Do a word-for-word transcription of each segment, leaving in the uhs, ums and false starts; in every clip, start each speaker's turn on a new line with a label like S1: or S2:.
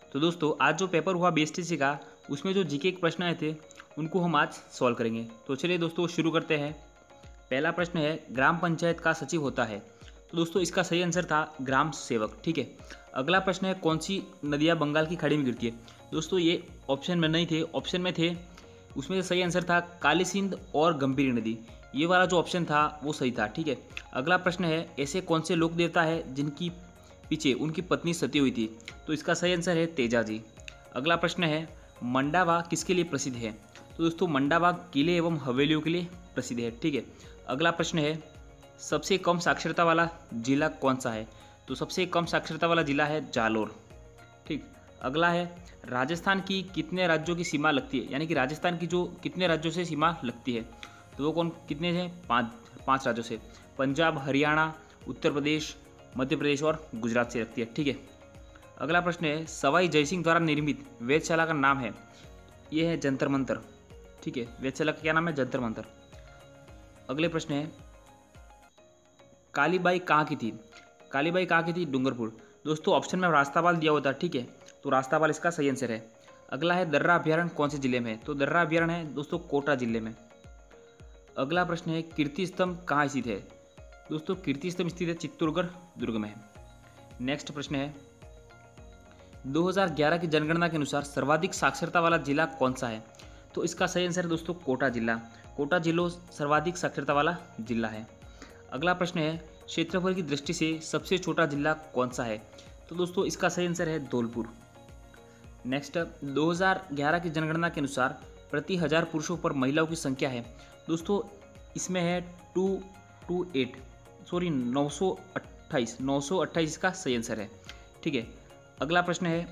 S1: तो दोस्तों आज जो पेपर हुआ बीएसटीसी का, उसमें जो जीके के प्रश्न आए थे उनको हम आज सॉल्व करेंगे। तो चलिए दोस्तों शुरू करते हैं। पहला प्रश्न है, ग्राम पंचायत का सचिव होता है? तो दोस्तों इसका सही आंसर था ग्राम सेवक। ठीक है। अगला प्रश्न है, कौन सी नदियाँ बंगाल की खाड़ी में गिरती है? दोस्तों ये ऑप्शन में नहीं थे, ऑप्शन में थे, उसमें सही आंसर था काली सिंध और गंभीरी नदी। ये वाला जो ऑप्शन था वो सही था। ठीक है। अगला प्रश्न है, ऐसे कौन से लोक देवता है जिनकी पीछे उनकी पत्नी सती हुई थी? तो इसका सही आंसर है तेजा जी। अगला प्रश्न है, मंडावा किसके लिए प्रसिद्ध है? तो दोस्तों मंडावा किले एवं हवेलियों के लिए प्रसिद्ध है। ठीक है। अगला प्रश्न है, सबसे कम साक्षरता वाला जिला कौन सा है? तो सबसे कम साक्षरता वाला जिला है जालोर। ठीक। अगला है, राजस्थान की कितने राज्यों की सीमा लगती है? यानी कि राजस्थान की जो कितने राज्यों से सीमा लगती है? तो वो कौन कितने हैं? पाँच पाँच राज्यों से, पंजाब, हरियाणा, उत्तर प्रदेश, मध्य प्रदेश और गुजरात से लगती है। ठीक है। अगला प्रश्न है, सवाई जयसिंह द्वारा निर्मित वेधशाला का नाम है? ये है जंतर मंतर। ठीक है। वेधशाला का क्या नाम है? जंतर मंतर। अगले प्रश्न है, कालीबाई कहाँ की थी? कालीबाई कहाँ की थी? डूंगरपुर। दोस्तों ऑप्शन में रास्तापाल दिया होता है। ठीक है। तो रास्तापाल इसका सही आंसर है। अगला है, दर्रा अभ्यारण्य कौन से जिले में है? तो दर्रा अभ्यारण्य है दोस्तों कोटा जिले में। अगला प्रश्न है, कीर्ति स्तंभ कहाँ स्थित है? दोस्तों कीर्ति स्तंभ स्थित है चित्तौड़गढ़ दुर्ग में। नेक्स्ट प्रश्न है, दो हज़ार ग्यारह की जनगणना के अनुसार सर्वाधिक साक्षरता वाला जिला कौन सा है? तो इसका सही आंसर है दोस्तों कोटा जिला। कोटा जिला सर्वाधिक साक्षरता वाला जिला है। अगला प्रश्न है, क्षेत्रफल की दृष्टि से सबसे छोटा जिला कौन सा है? तो दोस्तों इसका सही आंसर है धौलपुर। नेक्स्ट, दो हज़ार ग्यारह की जनगणना के अनुसार प्रति हजार पुरुषों पर महिलाओं की संख्या है? दोस्तों इसमें है टू टू एट सॉरी नौ सौ अट्ठाईस नौ सौ अट्ठाईस इसका सही आंसर है। ठीक है। अगला प्रश्न है,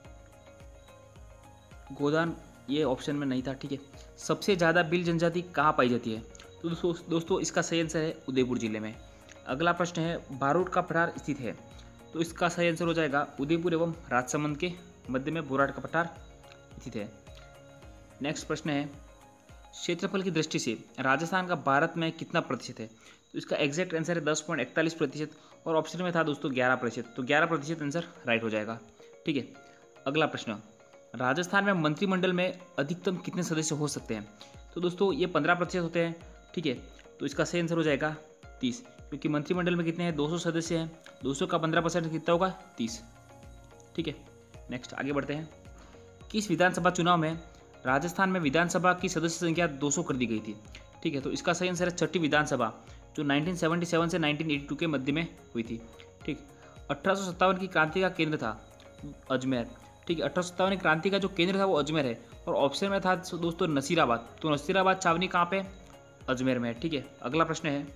S1: गोदान, ये ऑप्शन में नहीं था। ठीक है। सबसे ज़्यादा भील जनजाति कहाँ पाई जाती है? तो दोस्तों दोस्तों इसका सही आंसर है उदयपुर जिले में। अगला प्रश्न है, बारूद का पठार स्थित है? तो इसका सही आंसर हो जाएगा उदयपुर एवं राजसमंद के मध्य में बोराट का पठार स्थित है। नेक्स्ट प्रश्न है, क्षेत्रफल की दृष्टि से राजस्थान का भारत में कितना प्रतिशत है? तो इसका एग्जैक्ट आंसर है दस पॉइंट इकतालीस प्रतिशत और ऑप्शन में था दोस्तों ग्यारह प्रतिशत। तो ग्यारह प्रतिशत आंसर राइट हो जाएगा। ठीक है। अगला प्रश्न, राजस्थान में मंत्रिमंडल में अधिकतम कितने सदस्य हो सकते हैं? तो दोस्तों ये पंद्रह प्रतिशत होते हैं। ठीक है। तो इसका सही आंसर हो जाएगा तीस, क्योंकि मंत्रिमंडल में कितने हैं? दो सौ सदस्य हैं। दो सौ का पंद्रह परसेंट कितना होगा? तीस। ठीक है। नेक्स्ट आगे बढ़ते हैं। किस विधानसभा चुनाव में राजस्थान में विधानसभा की सदस्य संख्या दो सौ कर दी गई थी? ठीक है। तो इसका सही आंसर है छठी विधानसभा, जो उन्नीस सौ सतहत्तर से उन्नीस सौ बयासी के मध्य में हुई थी। ठीक। अठारह सौ सत्तावन की क्रांति का केंद्र था अजमेर। ठीक है। अठारह सौ सत्तावन की क्रांति का जो केंद्र था वो अजमेर है और ऑप्शन में था दोस्तों नसीराबाद। तो नसीराबाद छावनी कहाँ पे? अजमेर में। ठीक है। अगला प्रश्न है,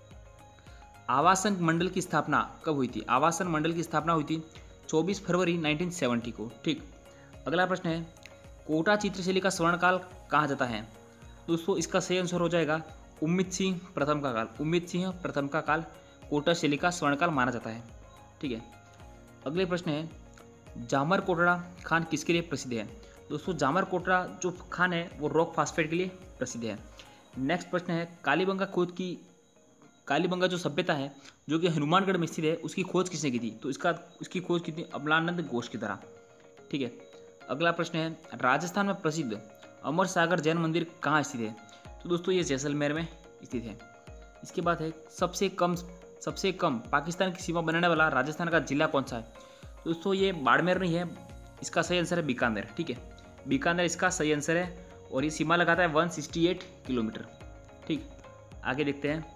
S1: आवासन मंडल की स्थापना कब हुई थी? आवासन मंडल की स्थापना हुई थी चौबीस फरवरी उन्नीस सौ सत्तर को। ठीक। अगला प्रश्न है, कोटा चित्रशैली का स्वर्णकाल कहा जाता है? दोस्तों इसका सही आंसर हो जाएगा उम्मीद सिंह प्रथम का काल। उम्मीद सिंह प्रथम का काल कोटा शैली का स्वर्णकाल माना जाता है। ठीक है। अगले प्रश्न है, जामर कोटड़ा खान किसके लिए प्रसिद्ध है? दोस्तों जामर कोटड़ा जो खान है वो रॉक फास्फेट के लिए प्रसिद्ध है। नेक्स्ट प्रश्न है, कालीबंगा खोज की कालीबंगा जो सभ्यता है जो कि हनुमानगढ़ में स्थित है, उसकी खोज किसने की थी? तो इसका उसकी खोज की थी अमलानंद घोष की तरह। ठीक है। अगला प्रश्न है, राजस्थान में प्रसिद्ध अमर सागर जैन मंदिर कहाँ स्थित है? तो दोस्तों ये जैसलमेर में स्थित है। इसके बाद है, सबसे कम सबसे कम पाकिस्तान की सीमा बनाने वाला राजस्थान का जिला कौन सा है? तो दोस्तों ये बाड़मेर नहीं है, इसका सही आंसर है बीकानेर। ठीक है। बीकानेर इसका सही आंसर है और ये सीमा लगाता है एक सौ अड़सठ किलोमीटर। ठीक। आगे देखते हैं,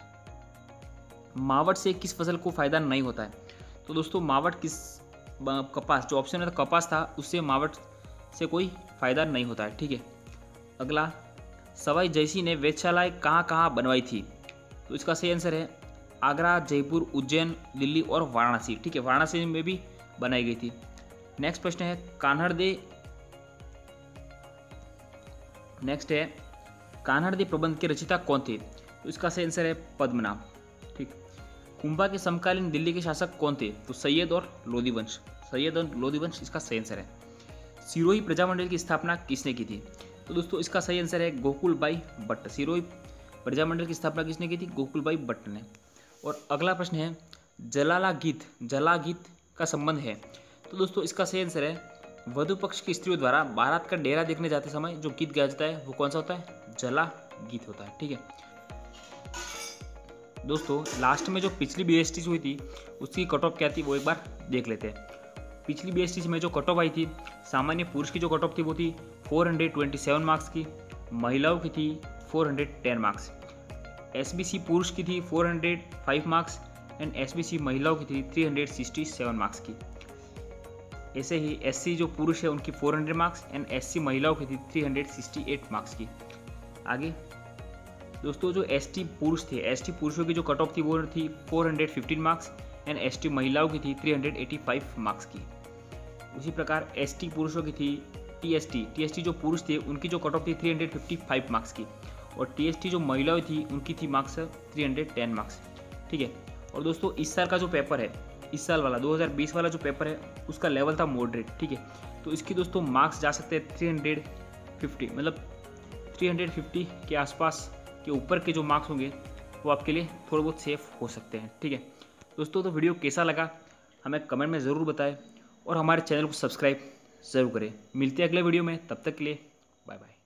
S1: मावट से किस फसल को फायदा नहीं होता है? तो दोस्तों मावट किस कपास, जो ऑप्शन में था कपास था, उससे मावट से कोई फायदा नहीं होता है। ठीक है। अगला, सवाई जयसिंह ने वेधशालाएं कहाँ कहाँ बनवाई थी? तो इसका सही आंसर है आगरा, जयपुर, उज्जैन, दिल्ली और वाराणसी। ठीक है। वाराणसी में भी बनाई गई थी। नेक्स्ट प्रश्न है, कान्हड़ दे नेक्स्ट है कान्हड़ दे प्रबंध के रचयिता कौन थे? तो इसका सही आंसर है पद्मनाभ। ठीक। कुंभा के समकालीन दिल्ली के शासक कौन थे? तो सैयद और लोधी वंश। सैयद और लोधी वंश इसका सही आंसर है। सिरोही प्रजामंडल की स्थापना किसने की थी? तो दोस्तों इसका सही आंसर है गोकुलबाई भट्ट। सिरोही प्रजामंडल की स्थापना किसने की थी? गोकुलबाई भट्ट ने। और अगला प्रश्न है, जलाला गीत जला गीत का संबंध है? तो दोस्तों इसका सही आंसर है वधु पक्ष की स्त्रियों द्वारा बारात का डेरा देखने जाते समय जो गीत गाया जाता है वो कौन सा होता है? जला गीत होता है। ठीक है दोस्तों, लास्ट में जो पिछली बी एस टी हुई थी उसकी कट ऑफ क्या थी वो एक बार देख लेते हैं। पिछली बी एस टी में जो कट ऑफ आई थी, सामान्य पुरुष की जो कट ऑफ थी वो थी चार सौ सत्ताईस मार्क्स की, महिलाओं की थी चार सौ दस मार्क्स, एस बी सी पुरुष की थी चार सौ पाँच marks and S B C महिलाओं की थी तीन सौ सड़सठ मार्क्स की। ऐसे ही एस सी जो पुरुष है उनकी चार सौ मार्क्स एंड एस सी महिलाओं की थी तीन सौ अड़सठ मार्क्स की। आगे दोस्तों, जो एस टी पुरुष थे, एस टी पुरुषों की जो कट ऑफ थी वो थी चार सौ पंद्रह मार्क्स एंड एस टी महिलाओं की थी तीन सौ पचासी मार्क्स की। उसी प्रकार एस टी पुरुषों की थी T S T, T S T जो पुरुष थे उनकी जो कट ऑफ थी तीन सौ पचपन मार्क्स की, और टी एस टी जो महिलाएं थी उनकी थी मार्क्स तीन सौ दस मार्क्स। ठीक है, और दोस्तों इस साल का जो पेपर है, इस साल वाला दो हज़ार बीस वाला जो पेपर है उसका लेवल था मॉडरेट। ठीक है, तो इसकी दोस्तों मार्क्स जा सकते हैं तीन सौ पचास, मतलब तीन सौ पचास के आसपास के ऊपर के जो मार्क्स होंगे वो आपके लिए थोड़े बहुत सेफ हो सकते हैं। ठीक है दोस्तों, तो वीडियो कैसा लगा हमें कमेंट में ज़रूर बताएं और हमारे चैनल को सब्सक्राइब ज़रूर करें। मिलते हैं अगले वीडियो में, तब तक के लिए बाय बाय।